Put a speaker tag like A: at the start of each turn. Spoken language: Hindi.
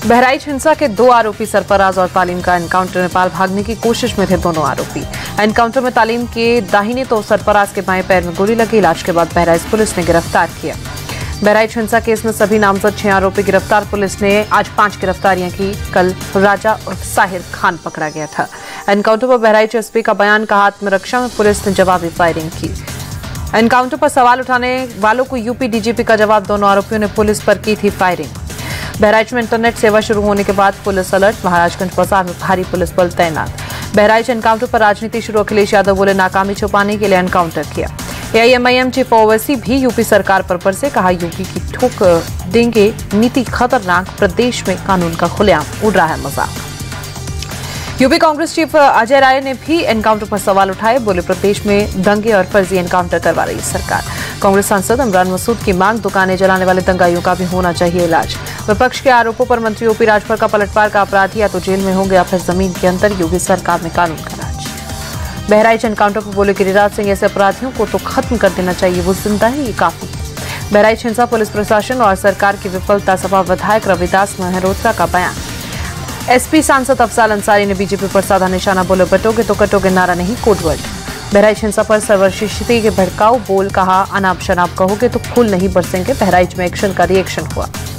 A: बहराइच हिंसा के 2 आरोपी सरफराज और तालीम का एनकाउंटर। नेपाल भागने की कोशिश में थे दोनों आरोपी। एनकाउंटर में तालीम के दाहिने तो सरफराज के बाएं पैर में गोली लगी। इलाज के बाद बहराइच पुलिस ने गिरफ्तार किया। बहराइच हिंसा केस में सभी नामजद 6 आरोपी गिरफ्तार। पुलिस ने आज 5 गिरफ्तारियां की। कल राजा और साहिर खान पकड़ा गया था। एनकाउंटर पर बहराइच एसपी का बयान कहा, आत्मरक्षा में पुलिस ने जवाबी फायरिंग की। एनकाउंटर पर सवाल उठाने वालों को यूपी डीजीपी का जवाब। दोनों आरोपियों ने पुलिस पर की थी फायरिंग। बहराइच में इंटरनेट सेवा शुरू होने के बाद पुलिस अलर्ट। महाराजगंज बाजार में भारी पुलिस बल तैनात। बहराइच एनकाउंटर पर राजनीति शुरू। अखिलेश यादव बोले, नाकामी छुपाने के लिए एनकाउंटर किया। एआईएमआईएम चीफ ओवैसी भी यूपी सरकार पर बरसे। कहा, यूपी की ठोक देंगे नीति खतरनाक। प्रदेश में कानून का खुलेआम उड़ रहा है मजाक। यूपी कांग्रेस चीफ अजय राय ने भी एनकाउंटर पर सवाल उठाए। बोले, प्रदेश में दंगे और फर्जी एनकाउंटर करवा रही सरकार। कांग्रेस सांसद इमरान मसूद की मांग, दुकानें जलाने वाले दंगाइयों का भी होना चाहिए इलाज। विपक्ष के आरोपों पर मंत्री ओपी राजभर का पलटवार। का अपराधी या तो जेल में होंगे या फिर जमीन के अंदर। योगी सरकार में कानून का राज। बहराइच एनकाउंटर पर बोले गिरिराज सिंह, ऐसे अपराधियों को तो खत्म कर देना चाहिए, वो जिंदा है ये काफी है। बहराइच हिंसा, पुलिस प्रशासन और सरकार की विफलता। सपा विधायक रविदास मेहरोत्रा का बयान। एसपी सांसद अफजाल अंसारी ने बीजेपी पर साधा निशाना। बोले, बटोगे तो कटोगे नारा नहीं, कोडवर्ड। बहराइच हिंसा पर सर्वशिष्टि के भड़काऊ बोल। कहा, अनाप शनाप कहोगे तो फूल नहीं बरसेंगे। बहराइच में एक्शन का रिएक्शन हुआ।